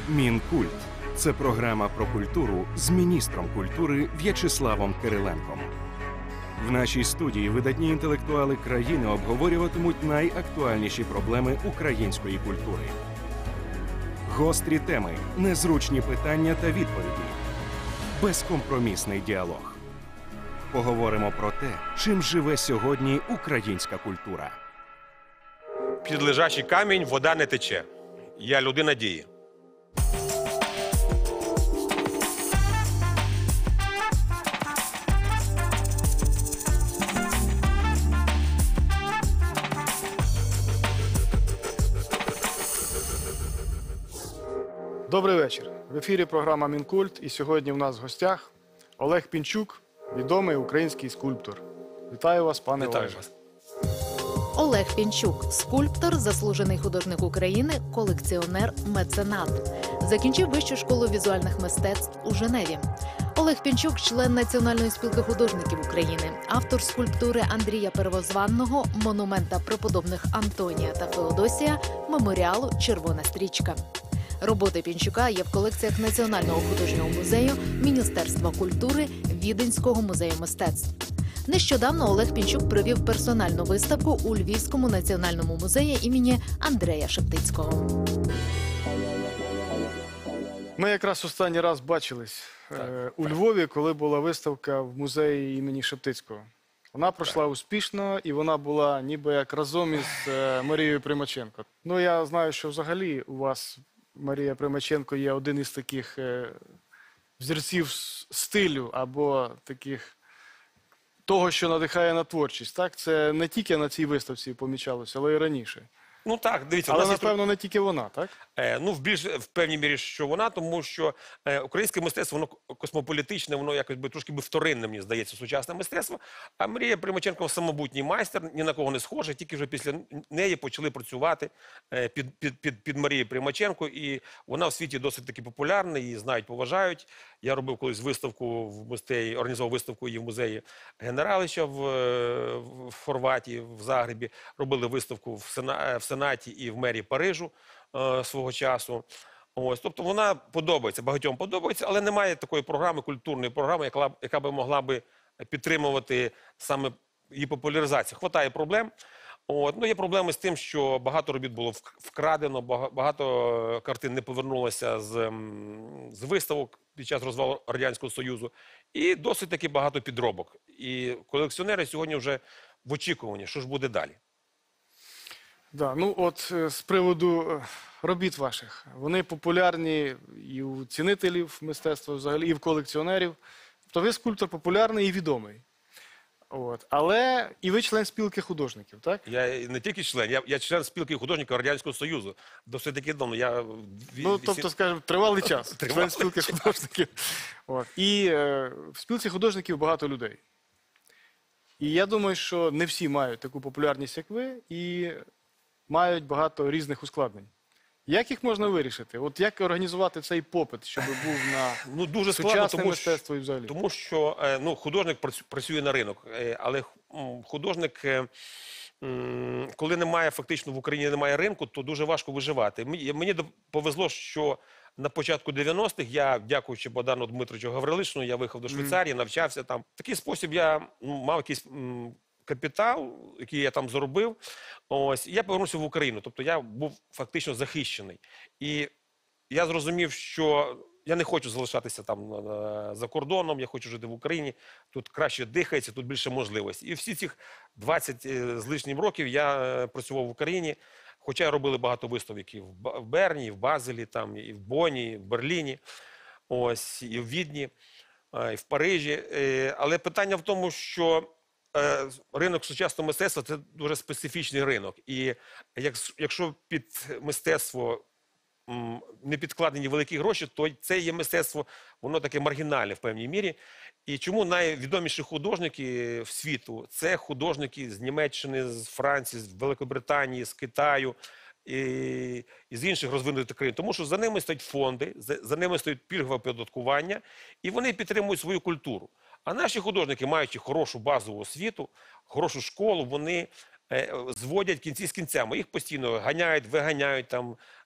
Мінкульт це програма про культуру з міністром культури В'ячеславом Кириленком. В нашій студії видатні інтелектуали країни обговорюватимуть найактуальніші проблеми української культури. Гострі теми, незручні питання та відповіді. Безкомпромісний діалог. Поговоримо про те, чим живе сьогодні українська культура. Під лежачий камінь вода не тече. Я людина дії. Добрий вечір. В ефірі програма «Мінкульт». І сьогодні в нас в гостях Олег Пінчук, відомий український скульптор. Вітаю вас, пане Вітаю Олеже. вас. Олег Пінчук – скульптор, заслужений художник України, колекціонер, меценат. Закінчив Вищу школу візуальних мистецтв у Женеві. Олег Пінчук – член Національної спілки художників України, автор скульптури Андрія Первозванного, монумента преподобних Антонія та Феодосія, меморіалу «Червона стрічка». Роботи Пінчука є в колекціях Національного художнього музею, Міністерства культури, Віденського музею мистецтв. Нещодавно Олег Пінчук провів персональну виставку у Львівському національному музеї імені Андрея Шептицького. Ми якраз останній раз бачились у Львові, коли була виставка в музеї імені Шептицького. Вона пройшла успішно, і вона була ніби як разом із Марією Примаченко. Ну, я знаю, що взагалі у вас Марія Примаченко є один із таких взірців стилю або таких того, що надихає на творчість. Так? Це не тільки на цій виставці помічалося, але й раніше. Ну так, дивіться. Але, у нас напевно, не тільки вона, так? Ну, в певній мірі, що вона, тому що українське мистецтво, воно космополітичне, воно якось трошки вторинне, мені здається, сучасне мистецтво. А Марія Примаченко самобутній майстер, ні на кого не схожа, тільки вже після неї почали працювати під Марією Примаченко, і вона в світі досить таки популярна, її знають, поважають. Я робив колись виставку в музеї, організував виставку її в музеї Генералича в Хорватії, в Загребі, робили виставку в Сенаті і в мерії Парижу свого часу. Ось, тобто вона подобається, багатьом подобається, але немає такої програми, культурної програми, яка би могла би підтримувати саме її популяризацію. Хватає проблем. Ну, є проблеми з тим, що багато робіт було вкрадено, багато картин не повернулося з виставок під час розвалу Радянського Союзу. І досить таки багато підробок. І колекціонери сьогодні вже в очікуванні, що ж буде далі. Да, ну от з приводу робіт ваших. Вони популярні і у цінителів мистецтва взагалі, і в колекціонерів. Тобто ви скульптор популярний і відомий. От. Але і ви член спілки художників, так? Я не тільки член, я член спілки художників Радянського Союзу. Досить таки давно. Ну, тобто, скажімо, тривалий час. Член спілки художників. От. І в спілці художників багато людей. І я думаю, що не всі мають таку популярність, як ви, і мають багато різних ускладнень. Як їх можна вирішити? От як організувати цей попит, щоб був на дуже складно, сучасне мистецтво і взагалі? Тому що художник працює на ринок, але художник, коли немає, фактично в Україні немає ринку, то дуже важко виживати. Мені повезло, що на початку 90-х я, дякуючи Богдану Дмитровичу Гаврилишину, я виїхав до Швейцарії, навчався там. В такий спосіб я мав якийсь капітал, який я там заробив, ось, і я повернувся в Україну. Тобто я був фактично захищений. І я зрозумів, що я не хочу залишатися там за кордоном, я хочу жити в Україні, тут краще дихається, тут більше можливостей. І всі цих 20 з лишнім років я працював в Україні, хоча робили багато виставок і в Берні, і в Базелі, там, і в Бонні, і в Берліні, ось, і в Відні, і в Парижі. Але питання в тому, що ринок сучасного мистецтва – це дуже специфічний ринок. І якщо під мистецтво не підкладені великі гроші, то це є мистецтво, воно таке маргінальне в певній мірі. І чому найвідоміші художники в світу – це художники з Німеччини, з Франції, з Великобританії, з Китаю і з інших розвинутих країн. Тому що за ними стоять фонди, за ними стоїть пільгове оподаткування, і вони підтримують свою культуру. А наші художники, маючи хорошу базову освіту, хорошу школу, вони зводять кінці з кінцями. Їх постійно ганяють, виганяють, там,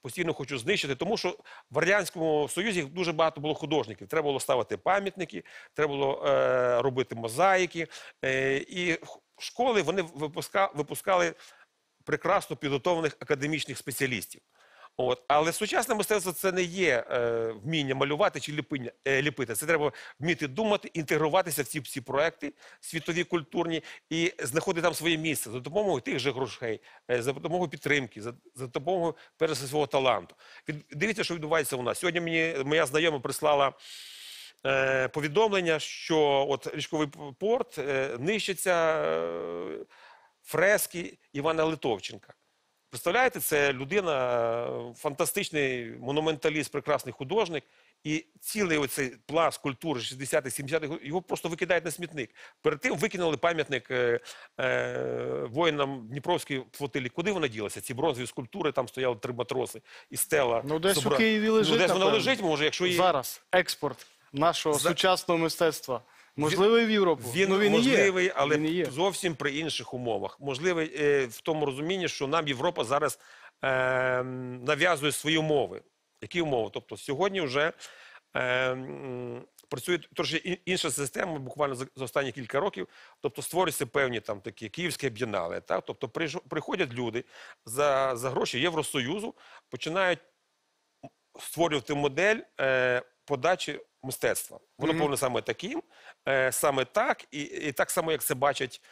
постійно хочуть знищити, тому що в Радянському Союзі дуже багато було художників. Треба було ставити пам'ятники, треба було робити мозаїки. І школи вони випускали прекрасно підготовлених академічних спеціалістів. Але сучасне мистецтво – це не є вміння малювати чи ліпити. Це треба вміти думати, інтегруватися в ці всі проекти світові, культурні і знаходити там своє місце за допомогою тих же грошей, за допомогою підтримки, за допомогою, перш за все, свого таланту. Дивіться, що відбувається у нас. Сьогодні мені моя знайома прислала повідомлення, що от річковий порт нищиться фрески Івана Литовченка. Представляєте, це людина, фантастичний монументаліст, прекрасний художник, і цілий оцей пласт культури 60-х, 70-х, його просто викидають на смітник. Перед тим викинули пам'ятник воїнам Дніпровської флотилії. Куди вона ділася? Ці бронзові скульптури, там стояли 3 матроси і стела. Ну, десь у Києві лежить, десь вона напевно. лежить, може, якщо її... Зараз експорт нашого сучасного мистецтва можливий в Європу? Він, ну, він можливий, є. але Він є. зовсім при інших умовах. Можливий в тому розумінні, що нам Європа зараз нав'язує свої умови. Які умови? Тобто сьогодні вже працює трошки інша система, буквально за останні кілька років. Тобто створюються певні там такі київські б'єнале. Тобто приходять люди за гроші Євросоюзу, починають створювати модель подачі мистецтва. Воно повинно саме таким, саме так, і так само, як це бачать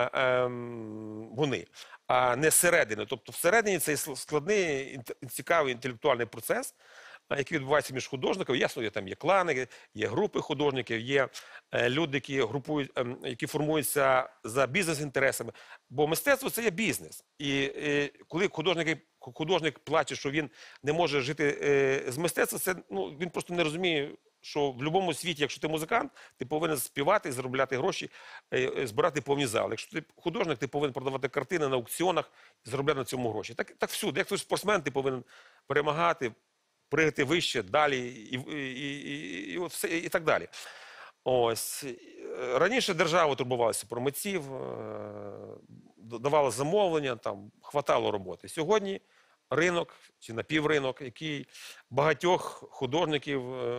вони, а не зсередини. Тобто всередині цей складний, цікавий інтелектуальний процес, який відбувається між художниками. Ясно, там є клани, є групи художників, є люди, які формуються за бізнес-інтересами. Бо мистецтво – це є бізнес. І коли художник плаче, що він не може жити з мистецтва, це, він просто не розуміє, що в будь-якому світі, якщо ти музикант, ти повинен співати, заробляти гроші, збирати повні зали. Якщо ти художник, ти повинен продавати картини на аукціонах і заробляти на цьому гроші. Так всюди. Як ти спортсмен, ти повинен перемагати, пригати вище, далі і так далі. Ось. Раніше держава турбувалася про митців, давала замовлення, там, хватало роботи. Сьогодні ринок чи напівринок, який багатьох художників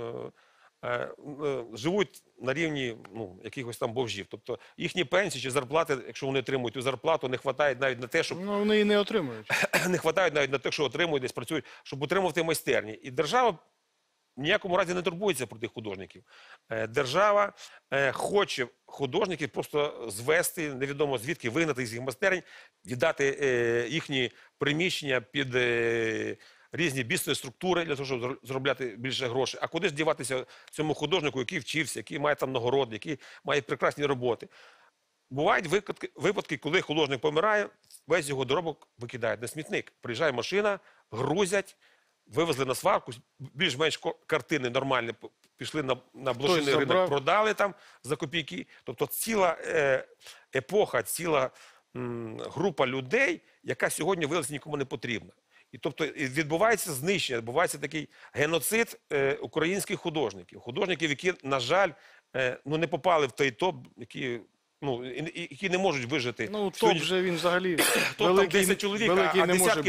живуть на рівні якихось там бомжів. Тобто їхні пенсії чи зарплати, якщо вони отримують цю зарплату, не вистачає навіть на те, щоб... Ну, вони її не отримують. Не вистачає навіть на те, що отримують, десь працюють, щоб утримувати майстерні. І держава в ніякому разі не турбується про тих художників. Держава хоче художників просто звести, невідомо звідки, вигнати з їх майстерень, віддати їхні приміщення під різні бізнесові структури для того, щоб заробляти більше грошей. А куди ж діватися цьому художнику, який вчився, який має там нагороди, який має прекрасні роботи? Бувають випадки, коли художник помирає, весь його доробок викидають на смітник. Приїжджає машина, грузять, вивезли на сварку, більш-менш картини нормальні, пішли на блошиний ринок, продали там за копійки. Тобто ціла епоха, ціла група людей, яка сьогодні виявилася нікому не потрібна. І тобто відбувається знищення, відбувається такий геноцид українських художників. Художників, які, на жаль, не попали в той топ, які не можуть вижити. Ну, топ вже він взагалі великий, 10 чоловік, а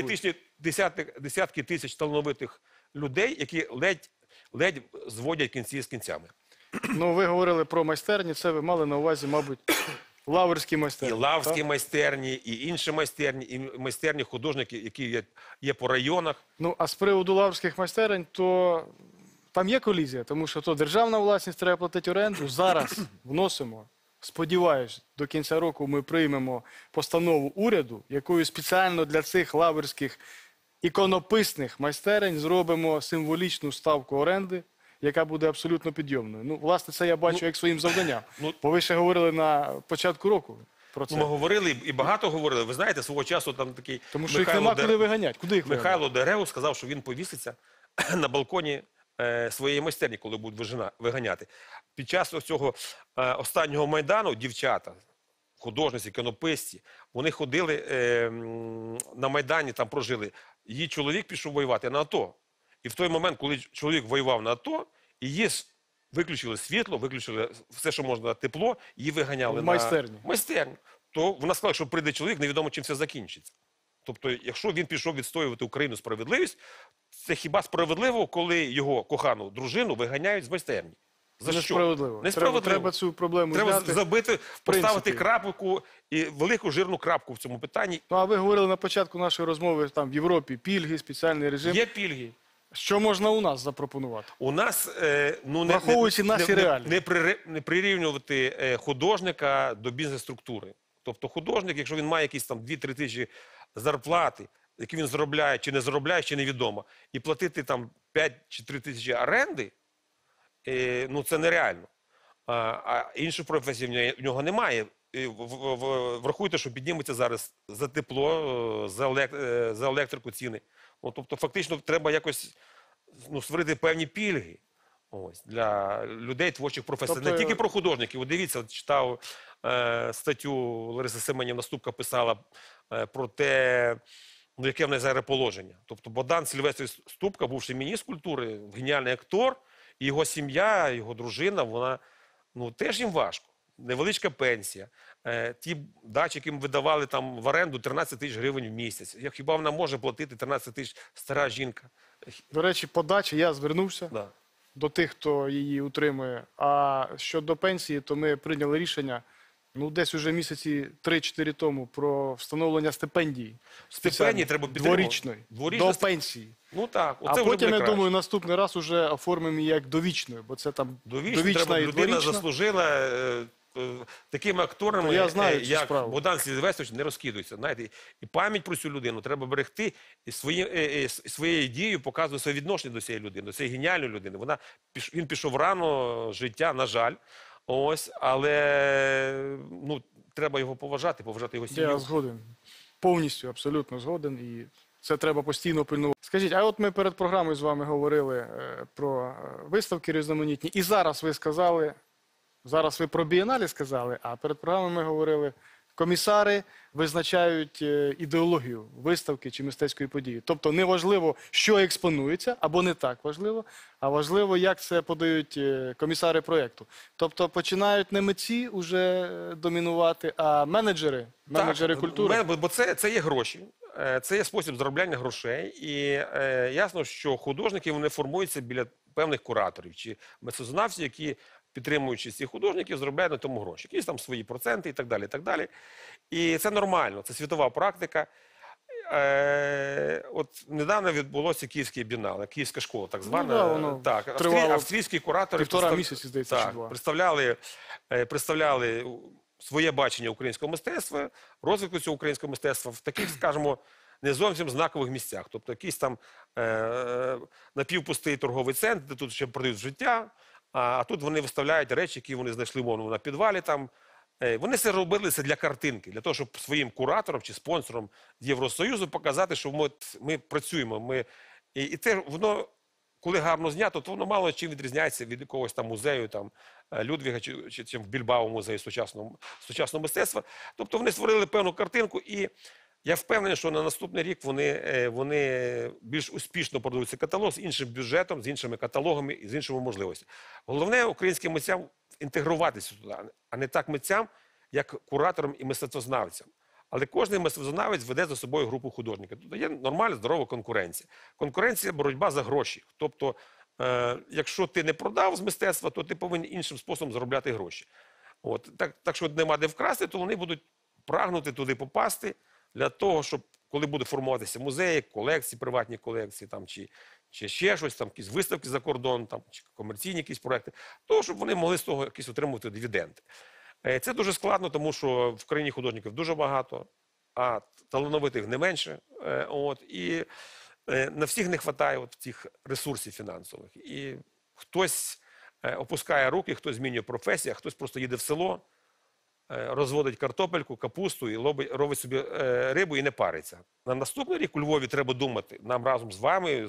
десятки тисяч талановитих людей, які ледь зводять кінці з кінцями. Ну, ви говорили про майстерні, це ви мали на увазі, мабуть, лаврські майстерні. І лаврські майстерні, і інші майстерні, і майстерні художників, які є по районах. Ну, а з приводу лаврських майстерень, то там є колізія, тому що то державна власність, треба платити оренду. Зараз вносимо, сподіваюсь, до кінця року ми приймемо постанову уряду, якою спеціально для цих лаврських іконописних майстерень зробимо символічну ставку оренди, яка буде абсолютно підйомною. Ну, власне, це я бачу як своїм завданням. Бо ви ще говорили на початку року про це. Ми говорили, і багато говорили. Ви знаєте, свого часу там такий... Тому що їх нема куди виганяти. Куди їх виганяти? Михайло Дереус сказав, що він повіситься на балконі своєї майстерні, коли будуть виганяти. Під час цього останнього Майдану дівчата, художниці, іконописці, вони ходили на Майдані, там прожили. Її чоловік пішов воювати на АТО. І в той момент, коли чоловік воював на АТО, її виключили світло, виключили все, що можна, тепло, її виганяли в майстерні. На майстерню. То вона сказала, що прийде чоловік, невідомо чим це закінчиться. Тобто, якщо він пішов відстоювати Україну справедливість, це хіба справедливо, коли його кохану дружину виганяють з майстерні? За що? Несправедливо. Несправедливо. Треба цю проблему Треба зняти. забити, поставити принципі. крапку і велику жирну крапку в цьому питанні. Ну, а ви говорили на початку нашої розмови, там в Європі пільги, спеціальний режим. Є пільги. Що можна у нас запропонувати? У нас ну, Враховуючи наші реалії. не прирівнювати художника до бізнес-структури. Тобто художник, якщо він має якісь там 2-3 тисячі зарплати, які він заробляє чи не заробляє, ще невідомо, і платити там 5 чи 3 тисячі оренди, ну це нереально. А іншої професії в нього немає. І врахуйте, що підніметься зараз за тепло, за електрику ціни. Ну, тобто фактично треба якось створити певні пільги для людей творчих професій. Тобто... Не тільки про художників. От дивіться, читав статтю Лариса Семенівна Ступка писала про те, яке в неї зараз положення. Тобто Богдан Сильвестрович Ступка, бувший міністр культури, геніальний актор, і його сім'я, його дружина, вона теж їм важко. Невеличка пенсія. Ті дачі, яким видавали там в оренду 13 тисяч гривень в місяць. Хіба вона може платити 13 тисяч стара жінка? До речі, по дачі я звернувся Да. до тих, хто її утримує. А щодо пенсії, то ми прийняли рішення, десь уже місяці 3-4 тому, про встановлення стипендії. Стипендії треба підтримувати. Дворічної. До пенсії. Ну так. А потім, я думаю, наступний раз уже оформимо її як довічною, бо це там довічна треба, і людина дворічна. заслужила. Такими акторами, Я знаю цю як справу. Богдан Сильвестрович, не розкидуються. Знаєте, і пам'ять про цю людину треба берегти, і своєю дією показувати своє відношення до цієї людини, до цієї геніальної людини. Він пішов рано з життя, на жаль. Але треба його поважати його сім'ю. Я згоден. Повністю, абсолютно згоден. І це треба постійно пильнувати. Скажіть, а от ми перед програмою з вами говорили про виставки різноманітні. І зараз ви сказали, зараз ви про бієнале сказали, а перед програмою ми говорили, комісари визначають ідеологію виставки чи мистецької події. Тобто не важливо, що експонується, або не так важливо, а важливо, як це подають комісари проєкту. Тобто починають не митці вже домінувати, а менеджери культури. Бо це є гроші, це є спосіб заробляння грошей. І ясно, що художники вони формуються біля певних кураторів чи меценатів, які, підтримуючи цих художників, заробляють на тому гроші. Якісь там свої проценти і так далі, і так далі. І це нормально, це світова практика. От недавно відбулося Київське бієнале, Київська школа, так звана. Воно так, австрійські куратори півтора місяці, здається, чи два. представляли своє бачення українського мистецтва, розвитку цього українського мистецтва в таких, скажімо, не зовсім знакових місцях. Тобто якийсь там напівпустий торговий центр, де тут ще продають життя, а тут вони виставляють речі, які вони знайшли, мовно, на підвалі там. Вони це робили для картинки, для того, щоб своїм кураторам чи спонсорам Євросоюзу показати, що ми працюємо. І це воно, коли гарно знято, то воно мало чим відрізняється від якогось там музею там, Людвіга чи в Більбао музею сучасного мистецтва. Тобто вони створили певну картинку, і я впевнений, що на наступний рік вони більш успішно продадуть цей каталог з іншим бюджетом, з іншими каталогами і з іншими можливостями. Головне українським митцям інтегруватися туди, а не так митцям, як кураторам і мистецтвознавцям. Але кожен мистецтвознавець веде за собою групу художників. Тут є нормальна, здорова конкуренція. Конкуренція – боротьба за гроші. Тобто, якщо ти не продав з мистецтва, то ти повинен іншим способом заробляти гроші. Так що нема де вкрасти, то вони будуть прагнути туди попасти для того, щоб, коли будуть формуватися музеї, колекції, приватні колекції, там, чи ще щось, там, якісь виставки за кордон, там, чи комерційні якісь проекти, то щоб вони могли з того якісь отримувати дивіденди. Це дуже складно, тому що в країні художників дуже багато, а талановитих не менше. І на всіх не вистачає цих ресурсів фінансових. І хтось опускає руки, хтось змінює професію, а хтось просто їде в село, розводить картопельку, капусту і робить собі рибу і не париться. На наступний рік у Львові треба думати, нам разом з вами,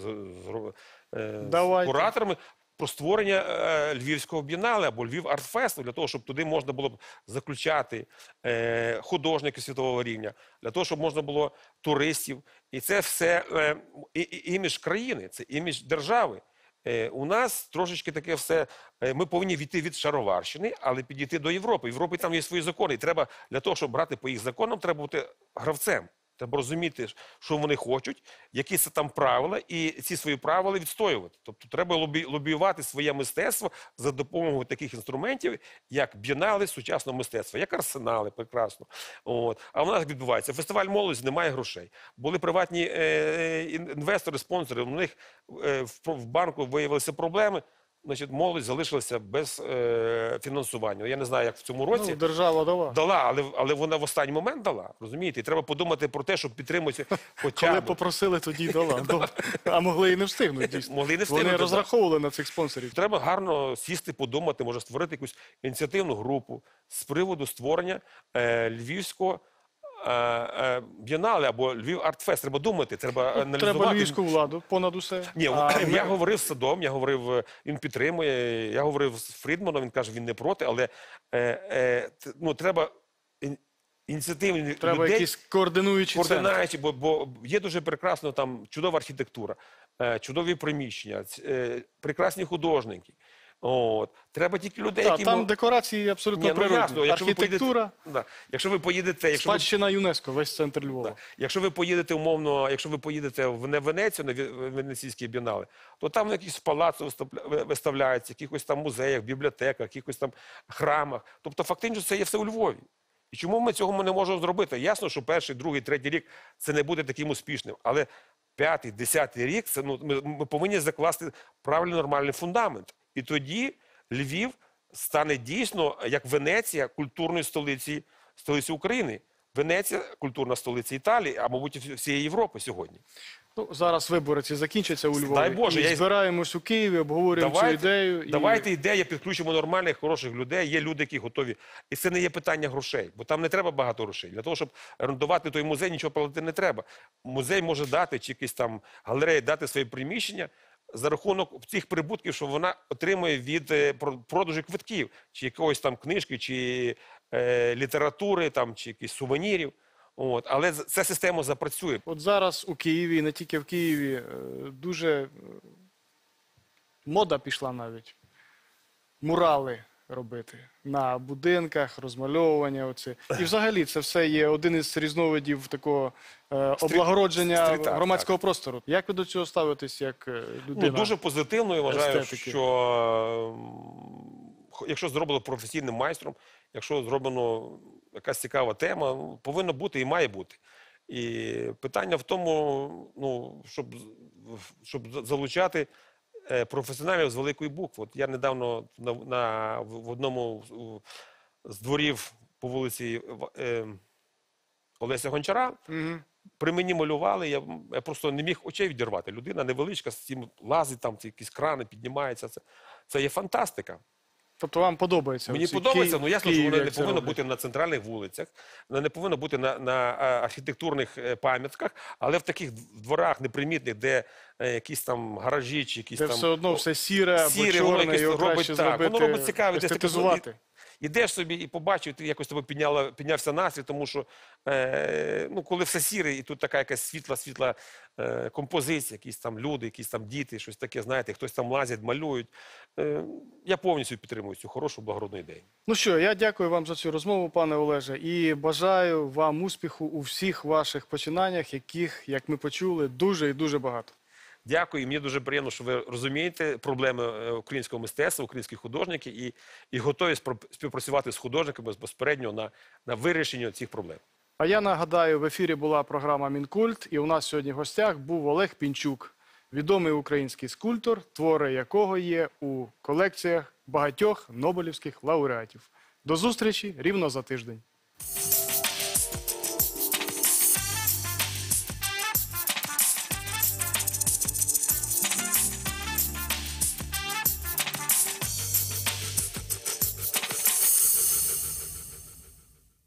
з кураторами, про створення Львівського бієнале або Львів арт-фесту, для того, щоб туди можна було б заключати художників світового рівня, для того, щоб можна було туристів. І це все імідж країни, це імідж держави. У нас трошечки таке все, ми повинні відійти від шароварщини, але підійти до Європи. В Європі там є свої закони. І треба для того, щоб брати по їх законам, треба бути гравцем. Треба розуміти, що вони хочуть, які це там правила, і ці свої правила відстоювати. Тобто треба лобіювати своє мистецтво за допомогою таких інструментів, як бієнале сучасного мистецтва, як арсенали, прекрасно. От. А в нас відбувається фестиваль молоді, немає грошей. Були приватні інвестори, спонсори, у них в банку виявилися проблеми. Значить, молодь залишилася без фінансування. Я не знаю, як в цьому році. Ну, держава дала. Дала, але вона в останній момент дала, розумієте? І треба подумати про те, щоб підтримувати хоча Коли б. попросили, тоді дала. А могли і не встигнути, дійсно. Могли і не встигнути, Вони да. розраховували на цих спонсорів. Треба гарно сісти, подумати, може створити якусь ініціативну групу з приводу створення львівського бієнале або Львів Артфест. Треба думати, треба аналізувати. Треба львівську владу понад усе. Ні, я говорив з Садом, я говорив, він підтримує, я говорив з Фрідманом, він каже, він не проти, але ну, треба ініціативні Треба людей, якісь координуючі центри. координації, бо є дуже прекрасно там чудова архітектура, чудові приміщення, прекрасні художники. От. Треба тільки людей, Так, які... там декорації абсолютно природні. ясно, якщо ви Архітектура, якщо ви поїдете... спадщина ЮНЕСКО, весь центр Львова. Якщо ви поїдете умовно, якщо ви поїдете в Венецію, на Венеційські бієнале, то там якісь палаци виставляються, якихось там музеях, бібліотеках, якихось там храмах. Тобто фактично це є все у Львові. І чому ми цього не можемо зробити? Ясно, що перший, другий, третій рік це не буде таким успішним, але п'ятий, десятий рік це, ну, ми повинні закласти правильний нормальний фундамент. І тоді Львів стане дійсно, як Венеція, культурною столицею України. Венеція – культурна столиця Італії, а, мабуть, всієї Європи сьогодні. Ну, зараз вибори ці закінчаться у Львові. Дай Боже, І збираємось у Києві, обговорюємо цю ідею. Давайте ідея, підключимо нормальних, хороших людей. Є люди, які готові. І це не є питання грошей, бо там не треба багато грошей. Для того, щоб орендувати той музей, нічого платити не треба. Музей може дати, чи якісь там галереї дати свої приміщення за рахунок цих прибутків, що вона отримує від продажу квитків, чи якогось там книжки, чи літератури, там, чи якісь сувенірів. От. Але ця система запрацює. От зараз у Києві, і не тільки в Києві, дуже мода пішла навіть. Мурали робити на будинках, розмальовування. Оце. І взагалі це все є один із різновидів такого облагородження стріт-арт, громадського простору. Як ви до цього ставитесь як людина? Ну, дуже позитивно, я вважаю, естетики. що якщо зроблено професійним майстром, якщо зроблено якась цікава тема, ну, повинно бути і має бути. І питання в тому, ну, щоб залучати професіоналів з великої букви. От я недавно в одному з дворів по вулиці Олеся Гончара при мені малювали, я просто не міг очей відірвати. Людина невеличка, з цим лазить, там якісь крани піднімаються. Це є фантастика. Тобто вам подобається? Мені подобається, ну ясно, що воно не повинно бути на центральних вулицях, воно не повинно бути на архітектурних пам'ятках, але в таких дворах непримітних, де якісь там гаражі чи якісь де там... все одно все сіре або воно чорне, якось його робить краще так. зробити, Воно робить цікаве, десь таке, естетизувати. Ідеш собі і побачив, ти якось тебе піднявся настрій, тому що ну, коли все сіре, і тут така якась світла композиція, якісь там люди, якісь там діти, щось таке, знаєте, хтось там лазять, малюють. Я повністю підтримую цю хорошу, благородну ідею. Ну що, я дякую вам за цю розмову, пане Олеже, і бажаю вам успіху у всіх ваших починаннях, яких, як ми почули, дуже і дуже багато. Дякую, і мені дуже приємно, що ви розумієте проблеми українського мистецтва, українських художників і готові співпрацювати з художниками безпосередньо на вирішення цих проблем. А я нагадаю, в ефірі була програма «Мінкульт», і у нас сьогодні в гостях був Олег Пінчук, відомий український скульптор, твори якого є у колекціях багатьох нобелівських лауреатів. До зустрічі рівно за тиждень.